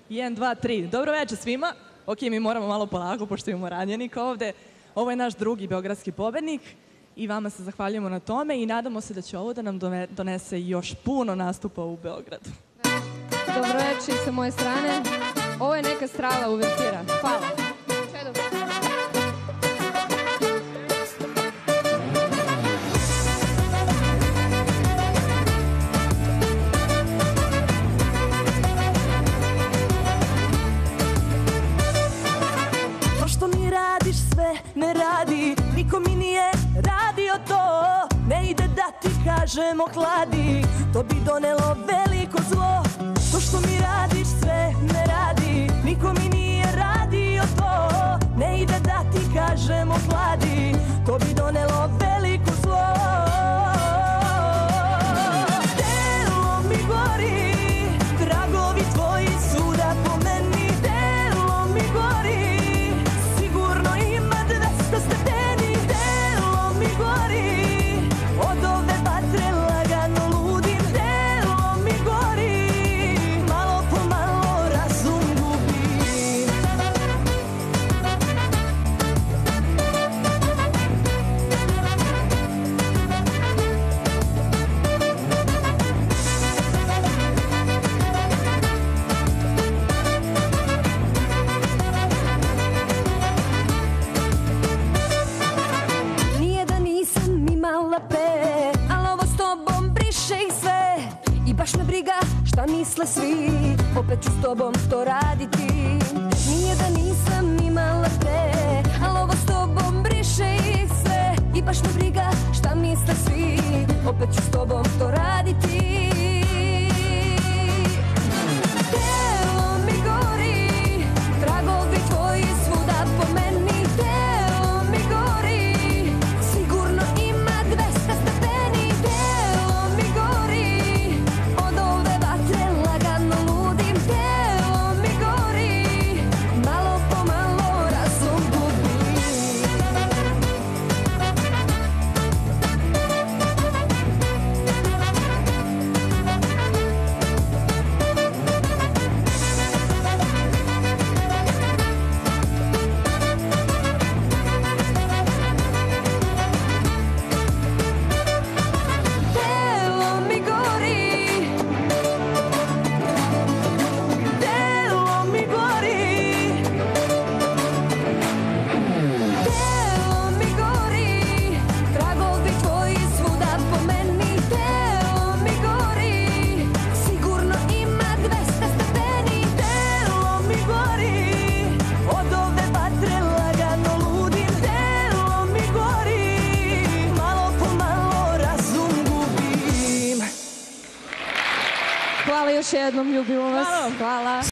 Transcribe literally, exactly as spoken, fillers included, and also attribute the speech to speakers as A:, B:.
A: jedan, dva, tri. Dobro večer svima. Ok, mi moramo malo polako, pošto imamo ranjenika ovde. Ovo je naš drugi beogradski pobednik i vama se zahvaljujemo na tome i nadamo se da će ovo da nam donese još puno nastupa u Beogradu.
B: Dobro večer sa moje strane. Ovo je neka strava uvertira. Hvala.
C: Ne radi, niko mi nije radio to. Ne ide da ti kažem ohladi, to bi donelo veliko zlo. To što mi radiš sve ne radi, niko mi nije radio to. Ne ide da ti kažem ohladi, to bi donelo veliko zlo. Telo mi gori, tragovi tvoji svuda po meni. Telo mi gori, sigurno ima dvesta stepeni. Telo mi gori, od ove vatre lagano ludim. Telo mi gori, malo po malo razum gubim. Nije da nisam imala pre, ali ovo s tobom briše i sve. I baš me briga šta misle svi, opet ću s tobom to raditi. Nije da nisam imala pre, ali ovo s tobom briše i sve. I baš me briga šta misle svi, opet ću s tobom to raditi. Telo mi gori, tragovi tvoji svuda po meni. Telo mi gori, sigurno ima dvesta stepeni. Telo mi gori, od ove vatre lagano ludim. Telo mi gori, malo po malo razum gubim. Telo mi gori, telo mi gori, telo mi gori, tragovi tvoji svuda po meni. Telo mi gori, sigurno ima dvesta stepeni. Telo mi gori, od ove vatre lagano ludim. Telo mi gori, malo po malo razum gubim.
B: Hvala još jednom, ljubimo vas.
A: Hvala.
B: Hvala.